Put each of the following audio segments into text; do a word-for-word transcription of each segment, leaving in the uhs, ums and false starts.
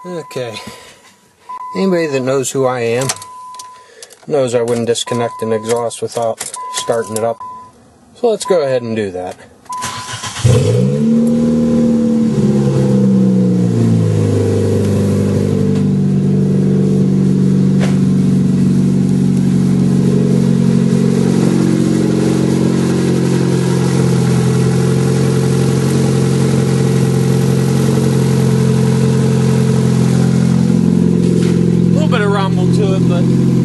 Okay, anybody that knows who I am knows I wouldn't disconnect an exhaust without starting it up. So let's go ahead and do that. To it, but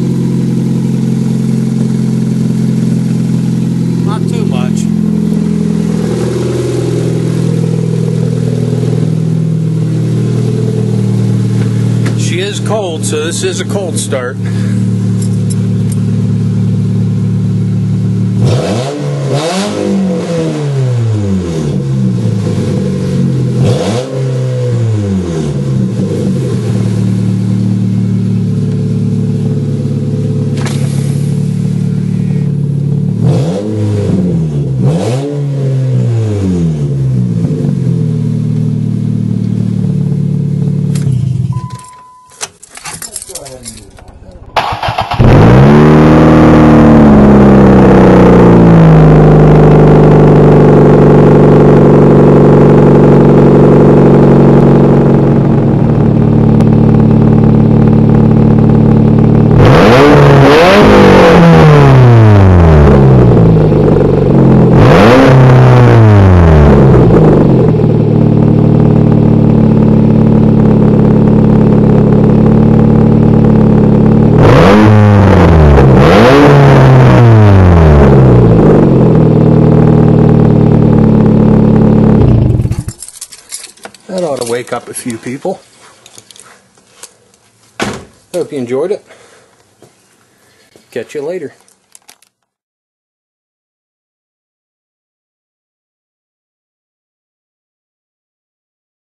not too much. She is cold, so this is a cold start. That ought to wake up a few people. Hope you enjoyed it. Catch you later.